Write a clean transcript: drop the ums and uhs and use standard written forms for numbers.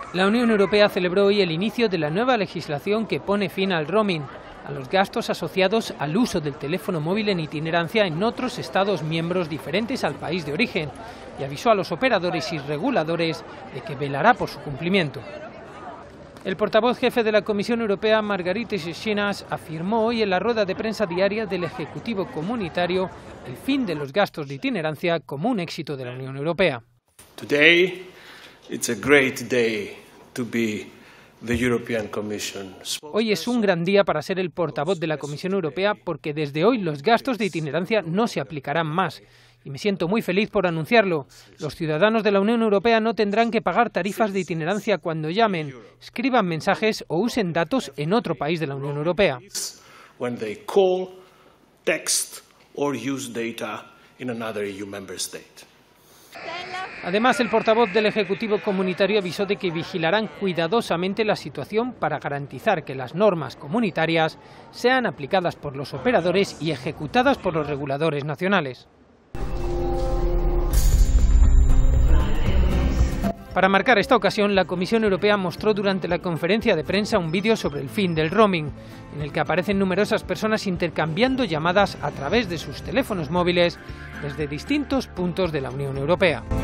La Unión Europea celebró hoy el inicio de la nueva legislación que pone fin al roaming, a los gastos asociados al uso del teléfono móvil en itinerancia en otros Estados miembros diferentes al país de origen, y avisó a los operadores y reguladores de que velará por su cumplimiento. El portavoz jefe de la Comisión Europea, Margaritis Schinas, afirmó hoy en la rueda de prensa diaria del Ejecutivo Comunitario el fin de los gastos de itinerancia como un éxito de la Unión Europea. Today, it's a great day to be the European Commission. Hoy es un gran día para ser el portavoz de la Comisión Europea porque desde hoy los gastos de itinerancia no se aplicarán más. Y me siento muy feliz por anunciarlo. Los ciudadanos de la Unión Europea no tendrán que pagar tarifas de itinerancia cuando llamen, escriban mensajes o usen datos en otro país de la Unión Europea. When they call, text or use data in another EU member state. Además, el portavoz del Ejecutivo Comunitario avisó de que vigilarán cuidadosamente la situación para garantizar que las normas comunitarias sean aplicadas por los operadores y ejecutadas por los reguladores nacionales. Para marcar esta ocasión, la Comisión Europea mostró durante la conferencia de prensa un vídeo sobre el fin del roaming, en el que aparecen numerosas personas intercambiando llamadas a través de sus teléfonos móviles desde distintos puntos de la Unión Europea.